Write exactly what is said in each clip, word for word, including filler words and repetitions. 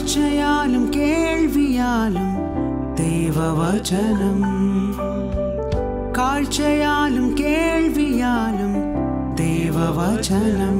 കാഴ്ചയാലും കേൾവിയാലും ദൈവവചനം, കാഴ്ചയാലും കേൾവിയാലും ദൈവവചനം.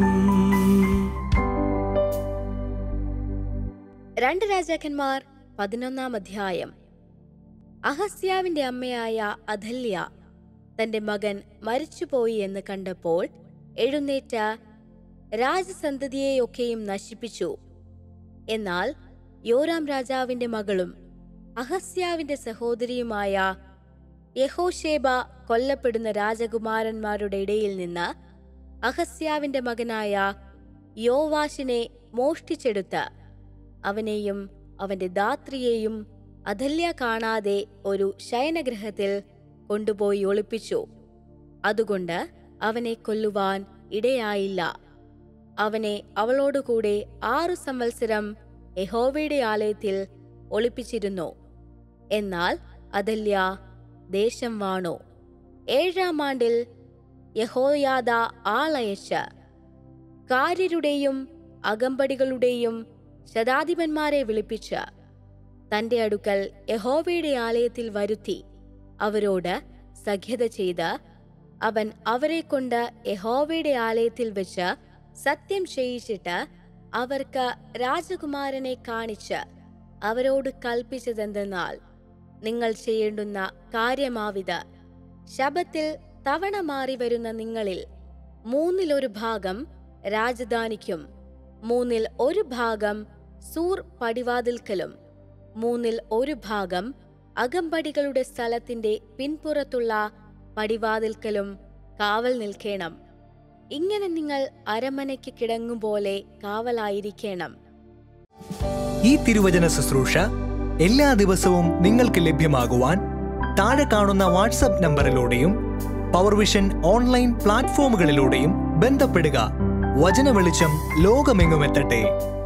രണ്ട് രാജാക്കന്മാർ പതിനൊന്നാം അധ്യായം. അഹസ്യാവിന്റെ അമ്മയായ അഥല്യ തന്റെ മകൻ മരിച്ചുപോയി എന്ന് കണ്ടപ്പോൾ എഴുന്നേറ്റ രാജസന്തതിയെയൊക്കെയും നശിപ്പിച്ചു. എന്നാൽ യോരാം രാജാവിന്റെ മകളും അഹസ്യാവിന്റെ സഹോദരിയുമായ യഹോശേബ കൊല്ലപ്പെടുന്ന രാജകുമാരന്മാരുടെ ഇടയിൽ നിന്ന് അഹസ്യാവിന്റെ മകനായ യോവാശിനെ മോഷ്ടിച്ചെടുത്ത് അവനെയും അവന്റെ ധാത്രിയെയും അഥല്യ കാണാതെ ഒരു ശയനഗൃഹത്തിൽ കൊണ്ടുപോയി ഒളിപ്പിച്ചു. അതുകൊണ്ട് അവനെ കൊല്ലുവാൻ ഇടയായില്ല. അവനെ അവളോടുകൂടെ ആറു സംവത്സരം യഹോവയുടെ ആലയത്തിൽ ഒളിപ്പിച്ചിരുന്നു. എന്നാൽ അഥല്യ ദേശം വാണു. ഏഴാം ആണ്ടിൽ യഹോയാദ ആളയച്ച് കാര്യരുടെയും അകമ്പടികളുടെയും ശതാധിപന്മാരെ വിളിപ്പിച്ച് തന്റെ അടുക്കൽ യഹോവയുടെ ആലയത്തിൽ വരുത്തി അവരോട് സഖ്യത ചെയ്ത് അവൻ അവരെ കൊണ്ട് യഹോവയുടെ ആലയത്തിൽ വെച്ച് സത്യം ചെയ്യിച്ചിട്ട് അവർക്ക് രാജകുമാരനെ കാണിച്ച് അവരോട് കൽപ്പിച്ചതെന്തെന്നാൽ, നിങ്ങൾ ചെയ്യേണ്ടുന്ന കാര്യമാവിത്: ശബ്ബത്തിൽ തവണ മാറി വരുന്ന നിങ്ങളിൽ മൂന്നിലൊരു ഭാഗം രാജധാനിക്കും, മൂന്നിൽ ഒരു ഭാഗം സൂർ പടിവാതിൽക്കലും, മൂന്നിൽ ഒരു ഭാഗം അകമ്പടികളുടെ സ്ഥലത്തിന്റെ പിൻപുറത്തുള്ള പടിവാതിൽക്കലും കാവൽ നിൽക്കണം. ഇങ്ങനെ നിങ്ങൾ അരമനയ്ക്ക് കിടങ്ങും പോലെ കാവലായിരിക്കണം. ഈ തിരുവചന ശുശ്രൂഷ എല്ലാ ദിവസവും നിങ്ങൾക്ക് ലഭ്യമാകുവാൻ താഴെ കാണുന്ന വാട്സ്ആപ്പ് നമ്പറിലൂടെയും പവർവിഷൻ ഓൺലൈൻ പ്ലാറ്റ്ഫോമുകളിലൂടെയും ബന്ധപ്പെടുക. വചന വെളിച്ചം ലോകമെങ്ങുമെത്തട്ടെ.